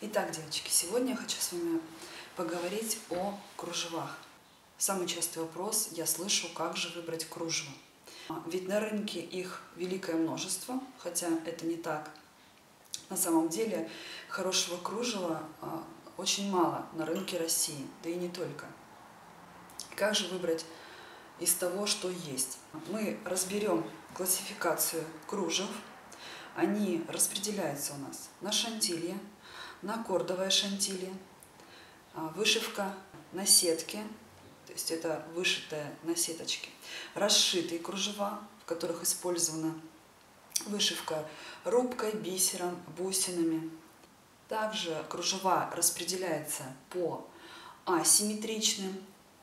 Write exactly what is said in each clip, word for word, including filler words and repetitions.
Итак, девочки, сегодня я хочу с вами поговорить о кружевах. Самый частый вопрос я слышу, как же выбрать кружево. Ведь на рынке их великое множество, хотя это не так. На самом деле хорошего кружева очень мало на рынке России, да и не только. Как же выбрать из того, что есть? Мы разберем классификацию кружев. Они распределяются у нас на шантилье, на кордовое шантилье, вышивка на сетке, то есть это вышитые на сеточке, расшитые кружева, в которых использована вышивка рубкой, бисером, бусинами. Также кружева распределяются по асимметричным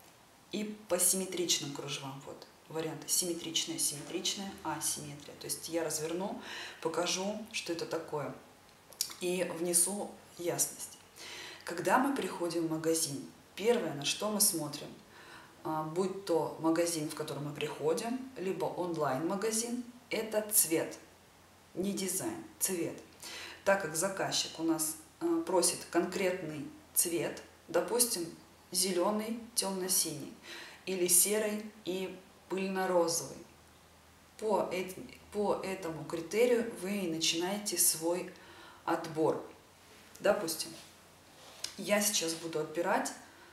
и по симметричным кружевам. Вот варианты: симметричная, симметричная, асимметрия. То есть я разверну, покажу, что это такое, и внесу ясность. Когда мы приходим в магазин, первое, на что мы смотрим, будь то магазин, в который мы приходим, либо онлайн-магазин, это цвет, не дизайн, цвет. Так как заказчик у нас просит конкретный цвет, допустим, зеленый, темно-синий, или серый и пыльно-розовый, по, по этому критерию вы начинаете свой отбор. Допустим, я сейчас буду отбирать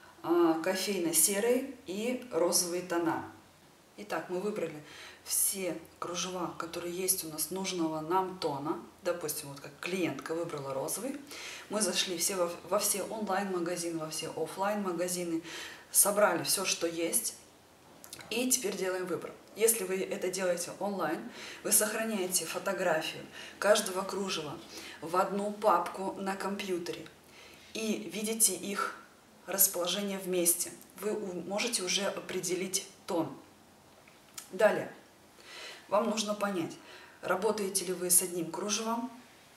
кофейно-серые и розовые тона. Итак, мы выбрали все кружева, которые есть у нас нужного нам тона. Допустим, вот как клиентка выбрала розовый. Мы зашли все во, во все онлайн-магазины, во все офлайн-магазины, собрали все, что есть, и теперь делаем выбор. Если вы это делаете онлайн, вы сохраняете фотографию каждого кружева в одну папку на компьютере и видите их расположение вместе. Вы можете уже определить тон. Далее, вам нужно понять, работаете ли вы с одним кружевом,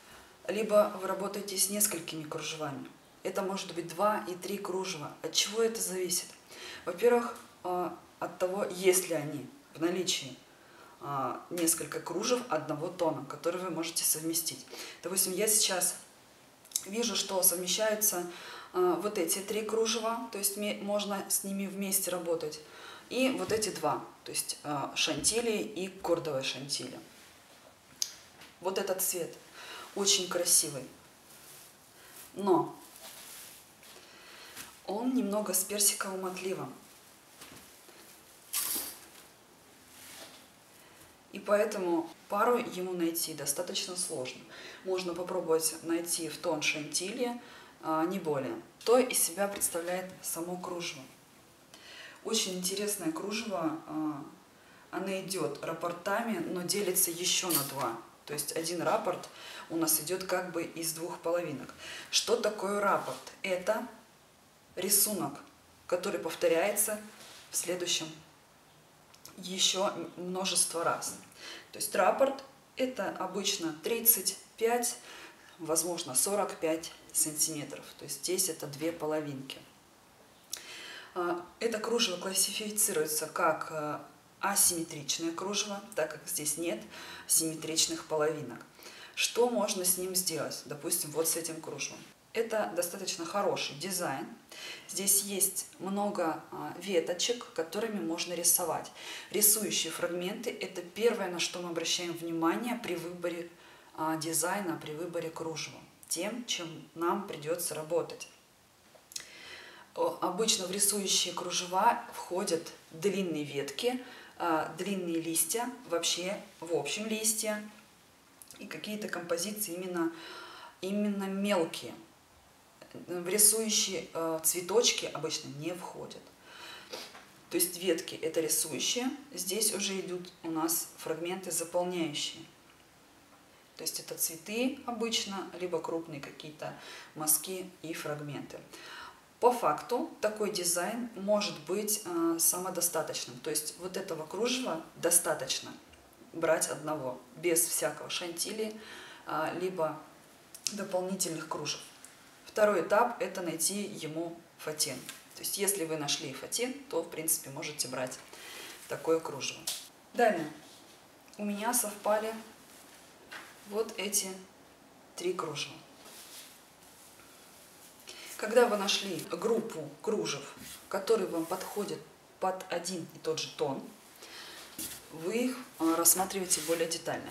либо вы работаете с несколькими кружевами. Это может быть два и три кружева. От чего это зависит? Во-первых, от того, есть ли они в наличии несколько кружев одного тона, которые вы можете совместить. Допустим, я сейчас вижу, что совмещаются вот эти три кружева, то есть можно с ними вместе работать, и вот эти два, то есть шантили и кордовые шантили. Вот этот цвет очень красивый, но он немного с персиковым отливом. И поэтому пару ему найти достаточно сложно. Можно попробовать найти в тон шантилье, не более. Что из себя представляет само кружево? Очень интересное кружево. Оно идет раппортами, но делится еще на два. То есть один раппорт у нас идет как бы из двух половинок. Что такое раппорт? Это рисунок, который повторяется в следующем еще множество раз. То есть раппорт — это обычно тридцать пять, возможно сорок пять сантиметров. То есть здесь это две половинки. Это кружево классифицируется как асимметричное кружево, так как здесь нет симметричных половинок. Что можно с ним сделать? Допустим, вот с этим кружевом. Это достаточно хороший дизайн. Здесь есть много веточек, которыми можно рисовать. Рисующие фрагменты — это первое, на что мы обращаем внимание при выборе дизайна, при выборе кружева, тем, чем нам придется работать. Обычно в рисующие кружева входят длинные ветки, длинные листья, вообще в общем листья, и какие-то композиции именно, именно мелкие. В рисующие э, цветочки обычно не входят. То есть ветки — это рисующие, здесь уже идут у нас фрагменты заполняющие. То есть это цветы обычно, либо крупные какие-то мазки и фрагменты. По факту такой дизайн может быть э, самодостаточным. То есть вот этого кружева достаточно брать одного, без всякого шантили, э, либо дополнительных кружев. Второй этап — это найти ему фатин. То есть если вы нашли фатин, то в принципе можете брать такое кружево. Далее у меня совпали вот эти три кружева. Когда вы нашли группу кружев, которые вам подходят под один и тот же тон, вы их рассматриваете более детально.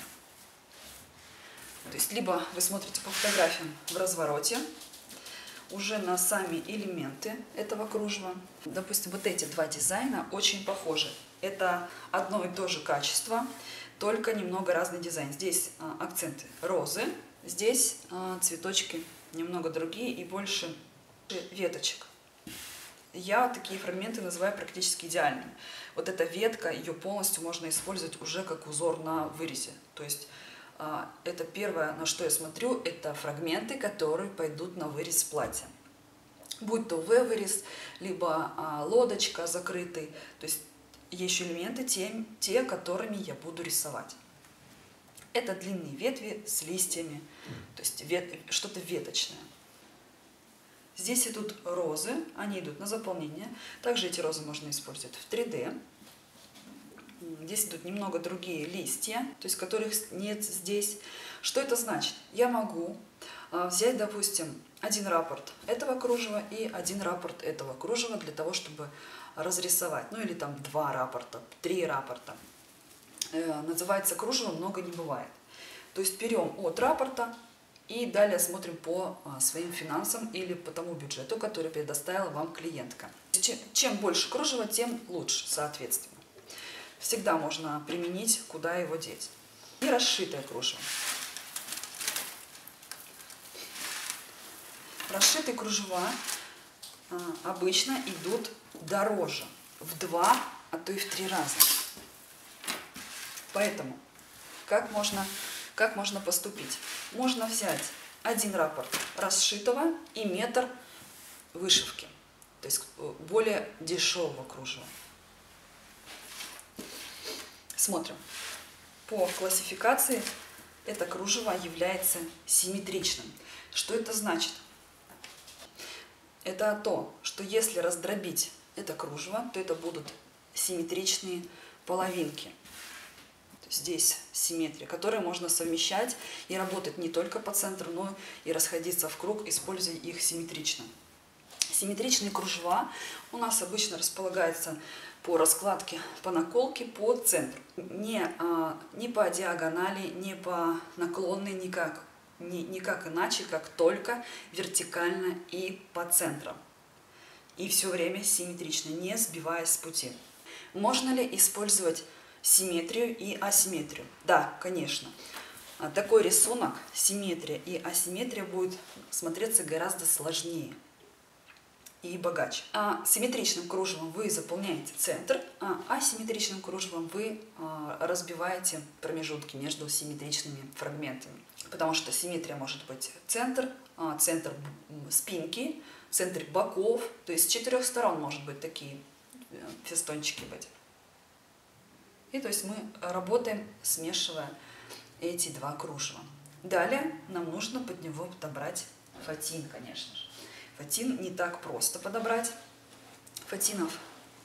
То есть либо вы смотрите по фотографиям в развороте, уже на сами элементы этого кружева. Допустим, вот эти два дизайна очень похожи. Это одно и то же качество, только немного разный дизайн. Здесь акценты розы, здесь цветочки немного другие и больше веточек. Я такие фрагменты называю практически идеальными. Вот эта ветка, ее полностью можно использовать уже как узор на вырезе. То есть это первое, на что я смотрю, это фрагменты, которые пойдут на вырез платья. Будь то V-вырез, либо а, лодочка закрытый. То есть есть элементы, те, те, которыми я буду рисовать. Это длинные ветви с листьями, то есть вет, что-то веточное. Здесь идут розы, они идут на заполнение. Также эти розы можно использовать в три дэ. Здесь идут немного другие листья, то есть которых нет здесь. Что это значит? Я могу взять, допустим, один раппорт этого кружева и один раппорт этого кружева для того, чтобы разрисовать. Ну или там два раппорта, три раппорта. Называется кружево «Много не бывает». То есть берем от раппорта и далее смотрим по своим финансам или по тому бюджету, который предоставила вам клиентка. Чем, чем больше кружева, тем лучше, соответственно. Всегда можно применить, куда его деть. И расшитое кружево. Расшитые кружева а, обычно идут дороже, в два, а то и в три раза. Поэтому как можно, как можно поступить? Можно взять один раппорт расшитого и метр вышивки, то есть более дешевого кружева. Смотрим. По классификации это кружево является симметричным. Что это значит? Это то, что если раздробить это кружево, то это будут симметричные половинки. То есть здесь симметрия, которые можно совмещать и работать не только по центру, но и расходиться в круг, используя их симметрично. Симметричные кружева у нас обычно располагаются по раскладке, по наколке, по центру. Не, а, не по диагонали, не по наклонной, никак, ни, никак иначе, как только вертикально и по центрам. И все время симметрично, не сбиваясь с пути. Можно ли использовать симметрию и асимметрию? Да, конечно. Такой рисунок, симметрия и асимметрия, будет смотреться гораздо сложнее и богаче. А симметричным кружевом вы заполняете центр, а асимметричным кружевом вы а, разбиваете промежутки между симметричными фрагментами. Потому что симметрия может быть центр, а, центр спинки, центр боков, то есть с четырех сторон может быть такие фестончики быть. И то есть мы работаем, смешивая эти два кружева. Далее нам нужно под него подобрать фатин, конечно же. Фатин не так просто подобрать. Фатинов,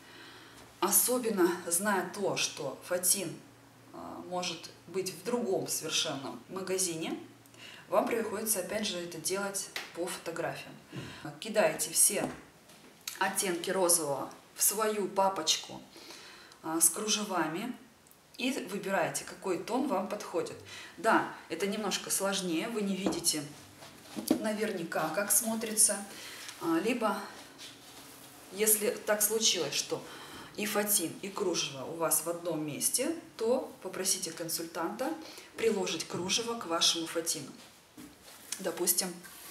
особенно зная то, что фатин а, может быть в другом совершенно магазине, вам приходится опять же это делать по фотографиям. Кидаете все оттенки розового в свою папочку а, с кружевами и выбираете, какой тон вам подходит. Да, это немножко сложнее, вы не видите наверняка, как смотрится. Либо, если так случилось, что и фатин, и кружево у вас в одном месте, то попросите консультанта приложить кружево к вашему фатину. Допустим,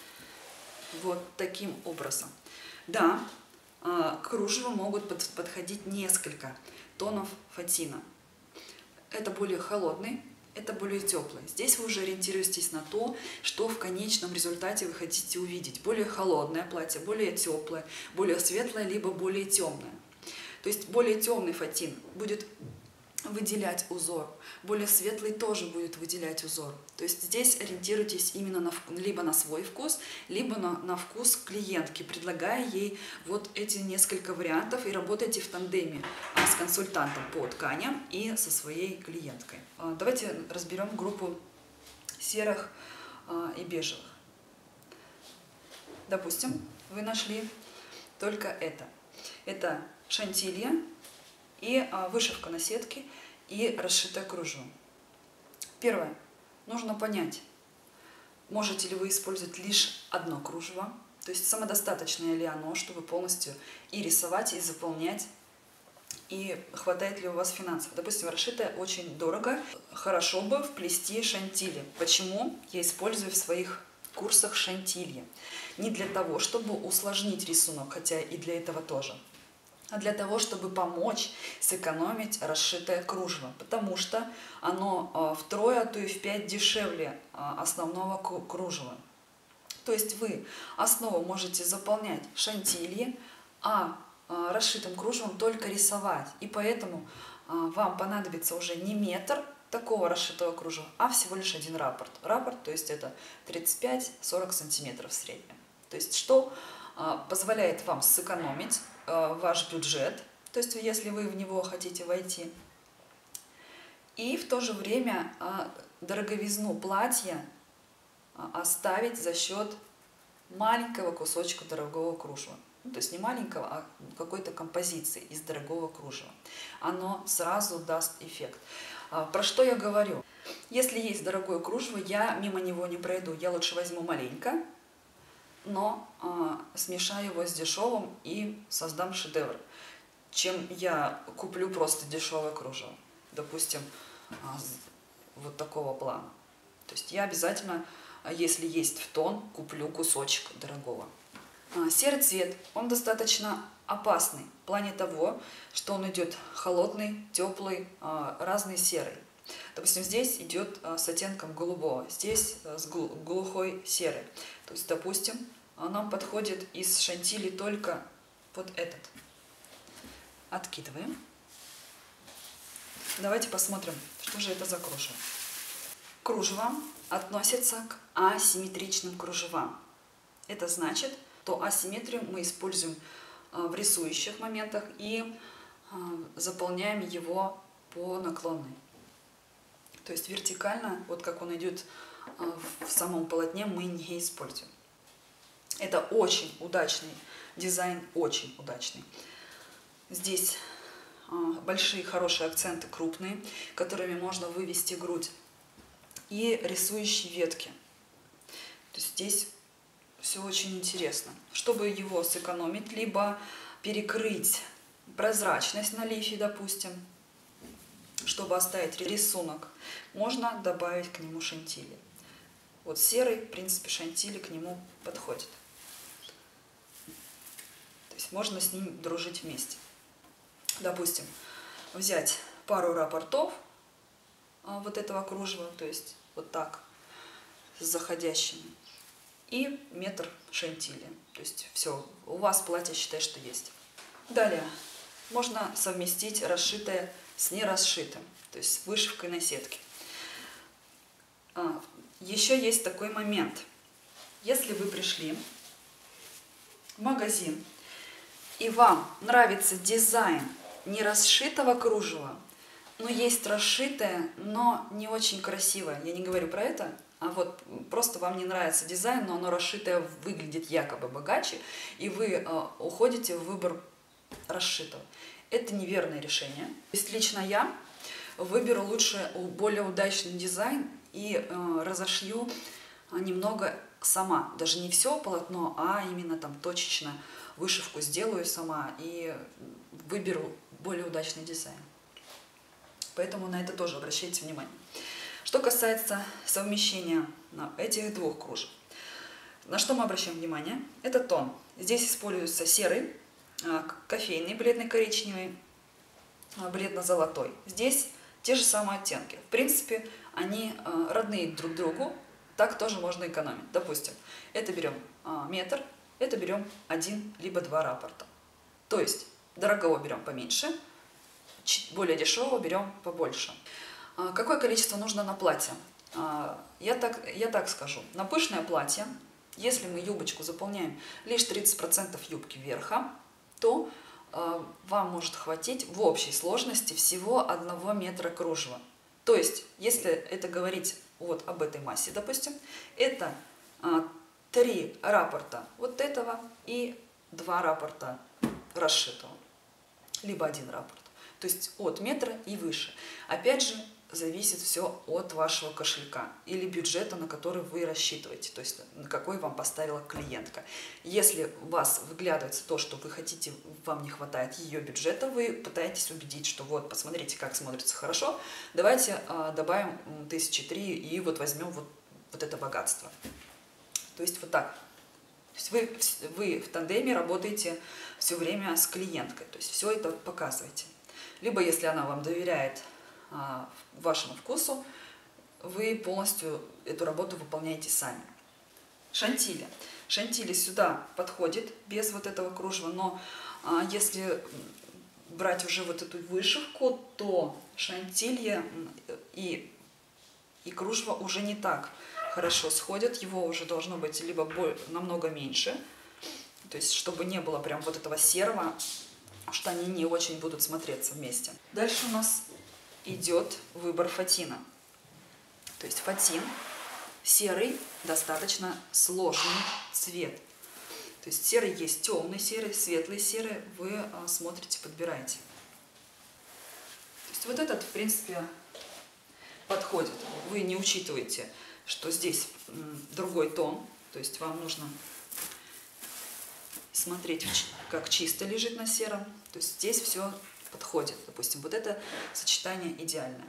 вот таким образом. Да, к кружеву могут подходить несколько тонов фатина. Это более холодный, это более теплый. Здесь вы уже ориентируетесь на то, что в конечном результате вы хотите увидеть. Более холодное платье, более теплое, более светлое, либо более темное. То есть более темный фатин будет выделять узор, более светлый тоже будет выделять узор. То есть здесь ориентируйтесь именно на, либо на свой вкус, либо на, на вкус клиентки, предлагая ей вот эти несколько вариантов и работайте в тандеме с консультантом по тканям и со своей клиенткой. Давайте разберем группу серых и бежевых. Допустим, вы нашли только это. Это шантилья и вышивка на сетке и расшитое кружево. Первое. Нужно понять, можете ли вы использовать лишь одно кружево, то есть самодостаточное ли оно, чтобы полностью и рисовать, и заполнять, и хватает ли у вас финансов. Допустим, расшитое очень дорого, хорошо бы вплести шантили. Почему я использую в своих курсах шантильи? Не для того, чтобы усложнить рисунок, хотя и для этого тоже, а для того, чтобы помочь сэкономить расшитое кружево, потому что оно втрое, а то и в пять дешевле основного кружева. То есть вы основу можете заполнять шантильи, а расшитым кружевом только рисовать. И поэтому вам понадобится уже не метр такого расшитого кружева, а всего лишь один раппорт. Раппорт, то есть это тридцать пять — сорок сантиметров в среднем. То есть что позволяет вам сэкономить ваш бюджет, то есть если вы в него хотите войти, и в то же время дороговизну платья оставить за счет маленького кусочка дорогого кружева. Ну, то есть не маленького, а какой-то композиции из дорогого кружева. Оно сразу даст эффект. Про что я говорю? Если есть дорогое кружево, я мимо него не пройду. Я лучше возьму маленько, но а, смешаю его с дешевым и создам шедевр, чем я куплю просто дешевое кружево. Допустим, а, вот такого плана. То есть я обязательно, если есть в тон, куплю кусочек дорогого. А, серый цвет, он достаточно опасный в плане того, что он идет холодный, теплый, а, разный серый. Допустим, здесь идет а, с оттенком голубого, здесь а, с глухой серой. То есть, допустим, нам подходит из шантили только вот этот. Откидываем. Давайте посмотрим, что же это за кружево. Кружево относится к асимметричным кружевам. Это значит, что асимметрию мы используем в рисующих моментах и заполняем его по наклонной. То есть вертикально, вот как он идет в самом полотне, мы не используем. Это очень удачный дизайн, очень удачный. Здесь большие хорошие акценты, крупные, которыми можно вывести грудь. И рисующие ветки. То есть здесь все очень интересно. Чтобы его сэкономить, либо перекрыть прозрачность на лифе, допустим, чтобы оставить рисунок, можно добавить к нему шантили. Вот серый, в принципе, шантили к нему подходит. То есть можно с ним дружить вместе. Допустим, взять пару раппортов вот этого кружева, то есть вот так, с заходящими, и метр шантили. То есть все, у вас платье, считай, что есть. Далее, можно совместить расшитое с нерасшитым, то есть с вышивкой на сетке. А, еще есть такой момент. Если вы пришли в магазин, и вам нравится дизайн нерасшитого кружева, но есть расшитое, но не очень красивое. Я не говорю про это, а вот просто вам не нравится дизайн, но оно расшитое выглядит якобы богаче, и вы э, уходите в выбор расшитого. Это неверное решение. То есть лично я выберу лучше более удачный дизайн и э, разошью немного сама. Даже не все полотно, а именно там точечно вышивку сделаю сама и выберу более удачный дизайн. Поэтому на это тоже обращайте внимание. Что касается совмещения этих двух кружев. На что мы обращаем внимание? Это тон. Здесь используется серый, кофейный, бледно-коричневый, бледно-золотой. Здесь те же самые оттенки. В принципе, они родные друг другу. Так тоже можно экономить. Допустим, это берем метр, это берем один либо два раппорта. То есть дорогого берем поменьше, более дешевого берем побольше. Какое количество нужно на платье? Я так, я так скажу. На пышное платье, если мы юбочку заполняем лишь тридцать процентов юбки верха, то вам может хватить в общей сложности всего одного метра кружева. То есть, если это говорить вот об этой массе, допустим, это три раппорта вот этого и два раппорта расшитого, либо один раппорт. То есть от метра и выше. Опять же, зависит все от вашего кошелька или бюджета, на который вы рассчитываете, то есть на какой вам поставила клиентка. Если у вас выглядывается то, что вы хотите, вам не хватает ее бюджета, вы пытаетесь убедить, что вот, посмотрите, как смотрится хорошо, давайте а, добавим тысячи три и вот возьмем вот, вот это богатство. То есть вот так. То есть вы, вы в тандеме работаете все время с клиенткой, то есть все это показываете. Либо, если она вам доверяет а, вашему вкусу, вы полностью эту работу выполняете сами. Шантили. Шантили сюда подходит без вот этого кружева, но а, если брать уже вот эту вышивку, то шантилье и, и кружево уже не так хорошо сходят, его уже должно быть либо более, намного меньше, то есть чтобы не было прям вот этого серого, что они не очень будут смотреться вместе. Дальше у нас идет выбор фатина. То есть фатин серый, достаточно сложный цвет. То есть серый есть темный серый, светлый серый, вы а, смотрите, подбираете. То есть вот этот, в принципе, подходит. Вы не учитываете, что здесь другой тон, то есть вам нужно смотреть, как чисто лежит на сером. То есть здесь все подходит. Допустим, вот это сочетание идеальное.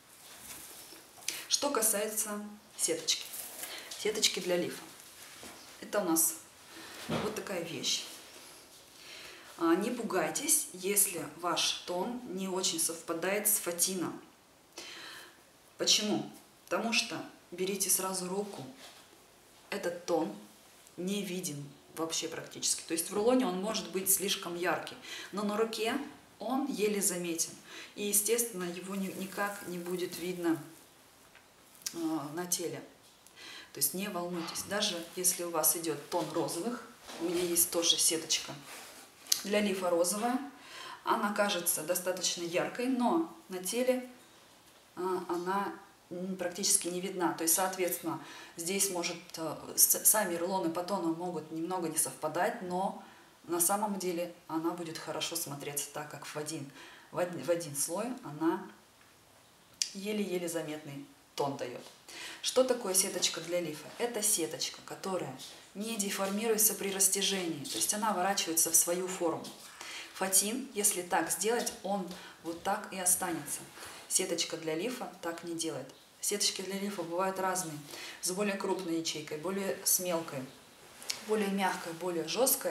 Что касается сеточки. Сеточки для лифа. Это у нас вот такая вещь. Не пугайтесь, если ваш тон не очень совпадает с фатином. Почему? Потому что берите сразу руку. Этот тон не виден вообще практически. То есть в рулоне он может быть слишком яркий, но на руке он еле заметен. И, естественно, его ни, никак не будет видно э, на теле. То есть не волнуйтесь. Даже если у вас идет тон розовых, у меня есть тоже сеточка для лифа розовая, она кажется достаточно яркой, но на теле э, она практически не видна. То есть, соответственно, здесь может сами рулоны по тону могут немного не совпадать, но на самом деле она будет хорошо смотреться так, как в один, в один, в один слой она еле-еле заметный тон дает. Что такое сеточка для лифа? Это сеточка, которая не деформируется при растяжении, то есть она ворачивается в свою форму. Фатин, если так сделать, он вот так и останется. Сеточка для лифа так не делает. Сеточки для лифа бывают разные. С более крупной ячейкой, более с мелкой, более мягкой, более жесткой.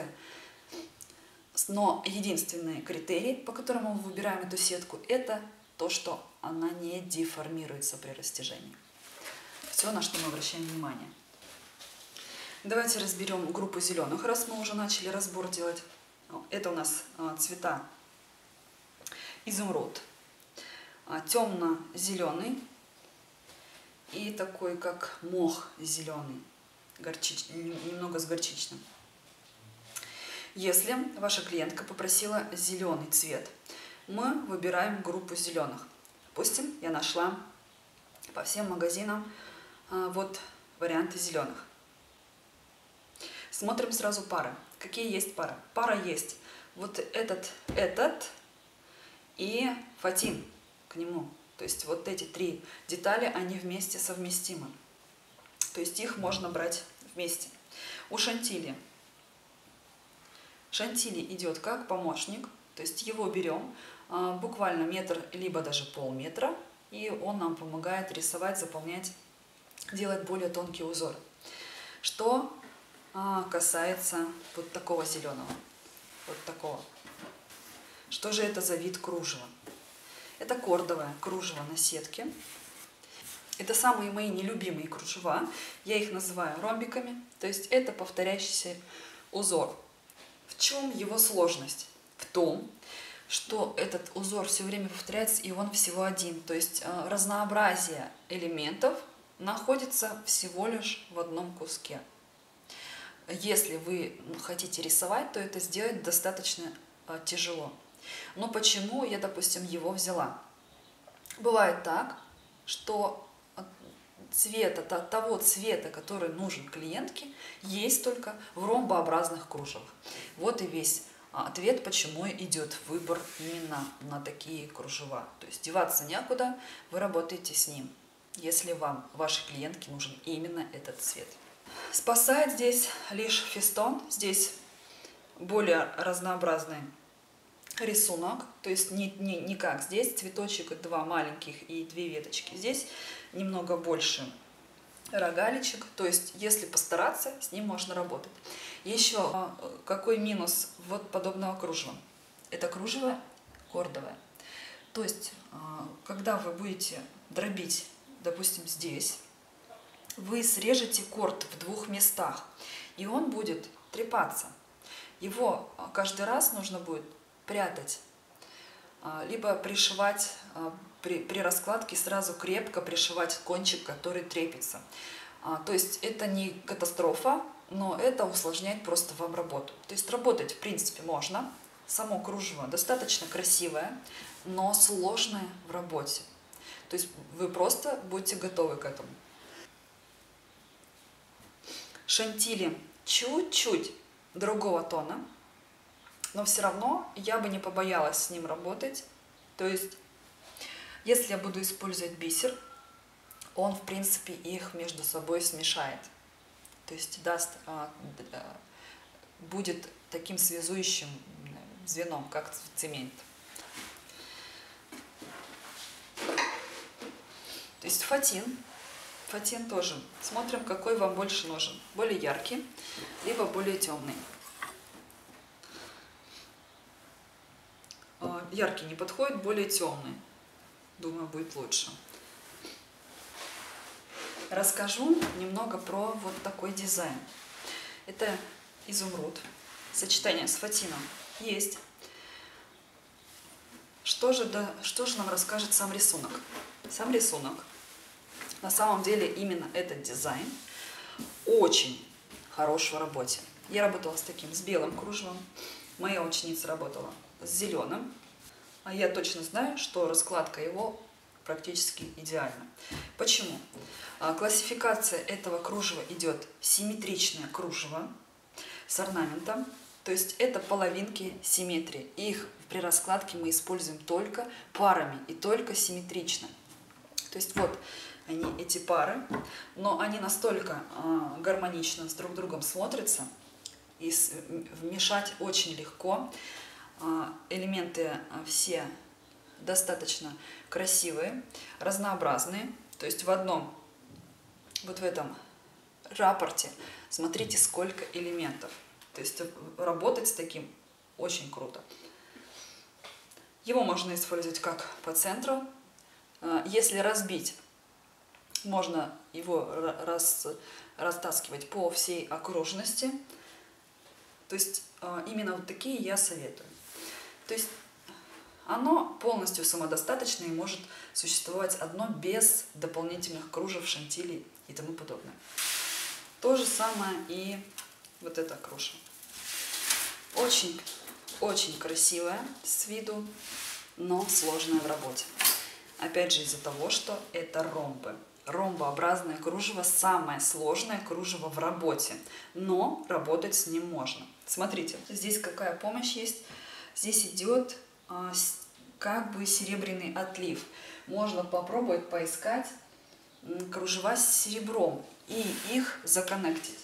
Но единственный критерий, по которому мы выбираем эту сетку, это то, что она не деформируется при растяжении. Все, на что мы обращаем внимание. Давайте разберем группу зеленых, раз мы уже начали разбор делать. Это у нас цвета изумруд, темно-зеленый и такой, как мох зеленый, горчич... немного с горчичным. Если ваша клиентка попросила зеленый цвет, мы выбираем группу зеленых. Допустим, я нашла по всем магазинам а, вот варианты зеленых. Смотрим сразу пары. Какие есть пары? Пара есть вот этот, этот и фатин к нему. То есть вот эти три детали, они вместе совместимы. То есть их можно брать вместе. У шантили. Шантили идет как помощник. То есть его берем а, буквально метр, либо даже полметра. И он нам помогает рисовать, заполнять, делать более тонкие узоры. Что а, касается вот такого зеленого. Вот такого. Что же это за вид кружева? Это кордовое кружево на сетке. Это самые мои нелюбимые кружева. Я их называю ромбиками. То есть это повторяющийся узор. В чем его сложность? В том, что этот узор все время повторяется, и он всего один. То есть разнообразие элементов находится всего лишь в одном куске. Если вы хотите рисовать, то это сделать достаточно тяжело. Но почему я, допустим, его взяла? Бывает так, что цвета, того цвета, который нужен клиентке, есть только в ромбообразных кружевах. Вот и весь ответ, почему идет выбор именно на такие кружева. То есть деваться некуда, вы работаете с ним, если вам, вашей клиентке, нужен именно этот цвет. Спасает здесь лишь фестон. Здесь более разнообразный рисунок, то есть не, не, не как здесь цветочек, два маленьких и две веточки. Здесь немного больше рогаличек, то есть если постараться, с ним можно работать. Еще какой минус вот подобного кружева? Это кружево кордовое. То есть когда вы будете дробить, допустим, здесь, вы срежете корд в двух местах, и он будет трепаться. Его каждый раз нужно будет прятать, либо пришивать при, при раскладке, сразу крепко пришивать кончик, который трепится. То есть это не катастрофа, но это усложняет просто вам работу. То есть работать в принципе можно. Само кружево достаточно красивое, но сложное в работе. То есть вы просто будьте готовы к этому. Шантили чуть-чуть другого тона, но все равно я бы не побоялась с ним работать. То есть, если я буду использовать бисер, он, в принципе, их между собой смешает. То есть даст, будет таким связующим звеном, как цемент. То есть фатин. Фатин тоже. Смотрим, какой вам больше нужен. Более яркий, либо более темный. Яркий не подходит, более темный. Думаю, будет лучше. Расскажу немного про вот такой дизайн. Это изумруд. Сочетание с фатином есть. Что же, да, что же нам расскажет сам рисунок? Сам рисунок. На самом деле именно этот дизайн очень хорош в работе. Я работала с таким, с белым кружевом. Моя ученица работала с зеленым. А я точно знаю, что раскладка его практически идеальна. Почему? Классификация этого кружева идет симметричное кружево с орнаментом. То есть это половинки симметрии. Их при раскладке мы используем только парами и только симметрично. То есть вот они, эти пары, но они настолько э, гармонично с друг другом смотрятся, и с, вмешать очень легко. Э, элементы э, все достаточно красивые, разнообразные. То есть в одном, вот в этом рапорте, смотрите, сколько элементов. То есть работать с таким очень круто. Его можно использовать как по центру. Э, если разбить, можно его рас, растаскивать по всей окружности. То есть именно вот такие я советую. То есть оно полностью самодостаточно и может существовать одно без дополнительных кружев, шантилей и тому подобное. То же самое и вот это кружево. Очень, очень красивое с виду, но сложное в работе. Опять же из-за того, что это ромбы. Ромбообразное кружево самое сложное кружево в работе, но работать с ним можно. Смотрите, здесь какая помощь есть. Здесь идет а, с, как бы серебряный отлив. Можно попробовать поискать м, кружева с серебром и их законнектить.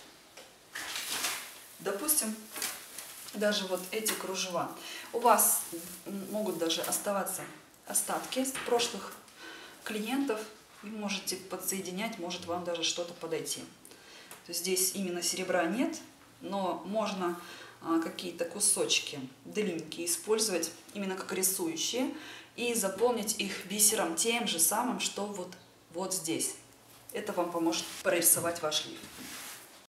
Допустим, даже вот эти кружева. У вас могут даже оставаться остатки с прошлых клиентов. Вы можете подсоединять, может вам даже что-то подойти. То есть здесь именно серебра нет, но можно а, какие-то кусочки длинненькие использовать именно как рисующие и заполнить их бисером тем же самым, что вот, вот здесь. Это вам поможет прорисовать ваш лиф.